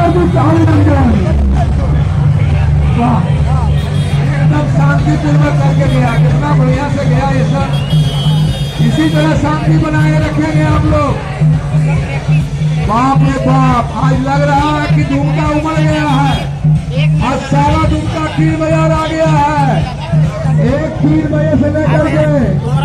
वाह, एकदम शांतिपूर्वक करके गया, कितना बढ़िया से गया ये सब। इसी तरह शांति बनाए रखेंगे आप लोग। बाप रे बाप, आज लग रहा है कि दुमका उमड़ गया है। आज सारा दुमका 3 बजे आ गया है। एक 3 बजे से लेकर के